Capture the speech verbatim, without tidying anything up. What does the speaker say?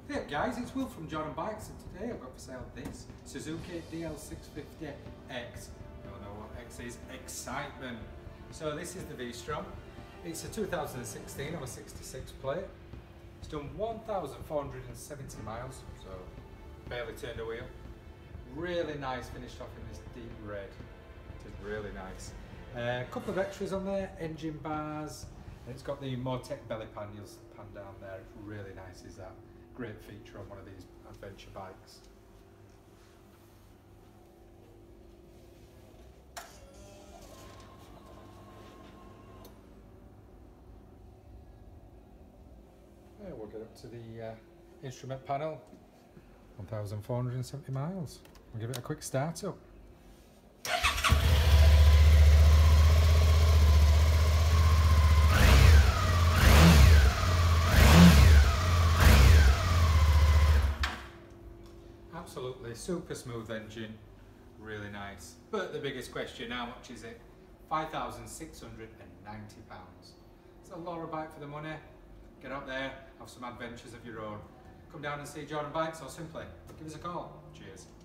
Hey guys, it's Will from Jordan Bikes, and today I've got for sale this Suzuki D L six fifty X. You all know what X is? Excitement. So this is the V-Strom. It's a two thousand sixteen on a sixty-six plate. It's done one thousand four hundred seventy miles, so barely turned a wheel. Really nice, finished off in this deep red. It is really nice. A uh, couple of extras on there, engine bars, and it's got the Motec belly pan, you'll pan down there. It's really nice, is that? Great feature on one of these adventure bikes. Yeah, we'll get up to the uh, instrument panel. one thousand four hundred seventy miles. We'll give it a quick start up. Absolutely super smooth engine, really nice. But the biggest question, how much is it? five thousand six hundred ninety pounds. It's a lot of bike for the money. Get out there, have some adventures of your own. Come down and see Jordan Bikes, or simply give us a call. Cheers.